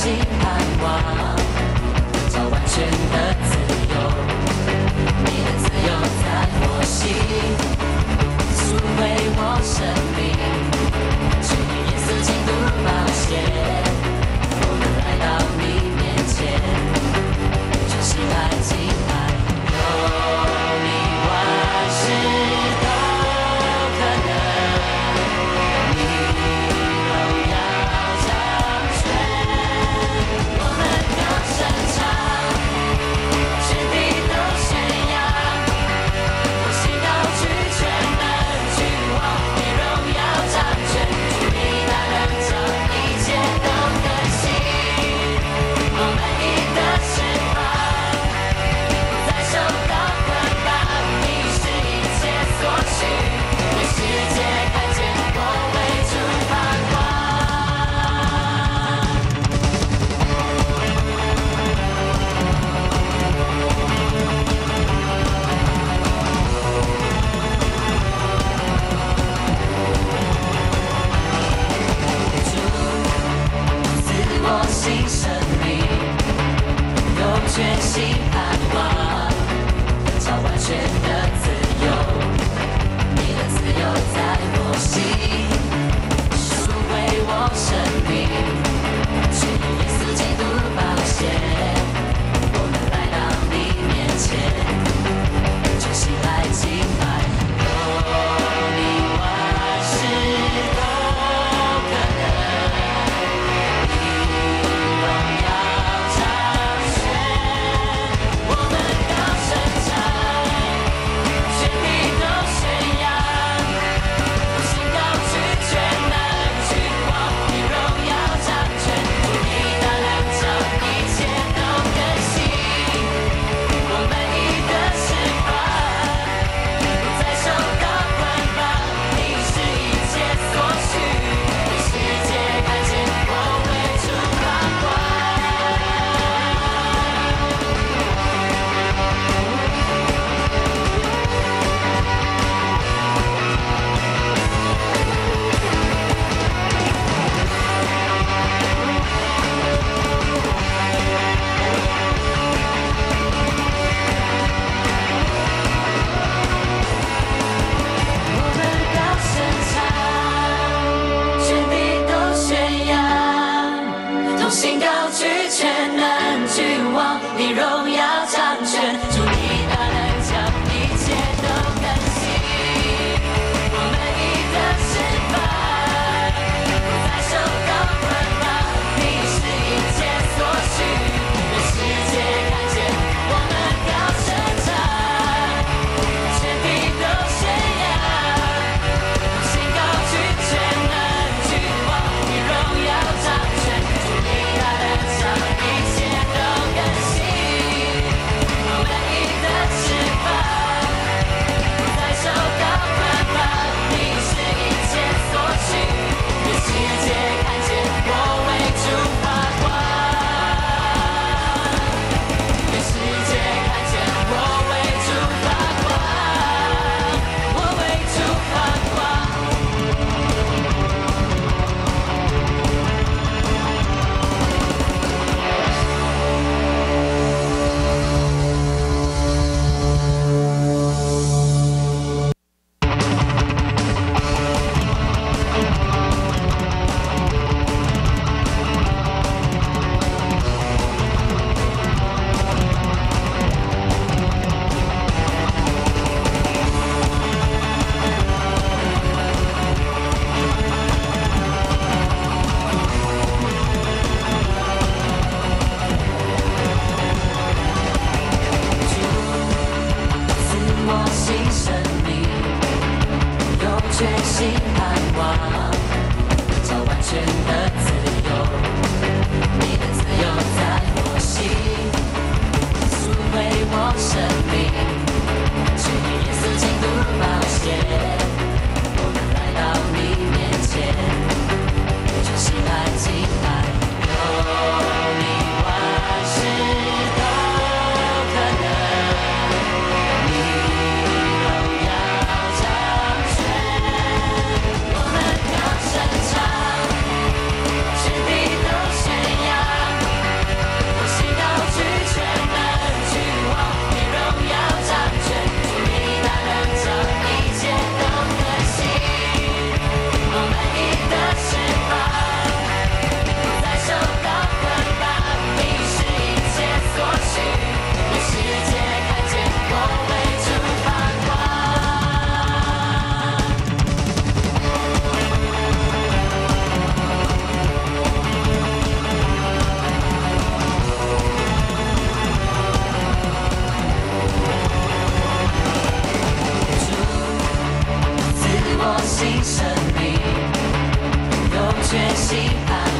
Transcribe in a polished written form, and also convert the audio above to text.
心盼望，找完全的自由。你的自由在我心，赎回我生命。只因耶稣基督宝血，我们来到你面前，全心爱敬爱。有你万事都可能，你荣耀掌权，我们高声唱，全地都宣扬，我心高举全能君王，你荣耀掌权，主你大能将一切都更新，我们你的释放，不再受到捆绑，你是一切所需，为世界看见我为主发光。主赐我新生命，有全新盼望，找完全的自由，你的自由在我心，赎回我生命，只因耶稣基督宝血，我们来到你面前，全心爱敬爱，有你万事都可能，你荣耀掌权，我们高声唱，全地都宣扬，我心高举全能君王，你荣耀掌决心怕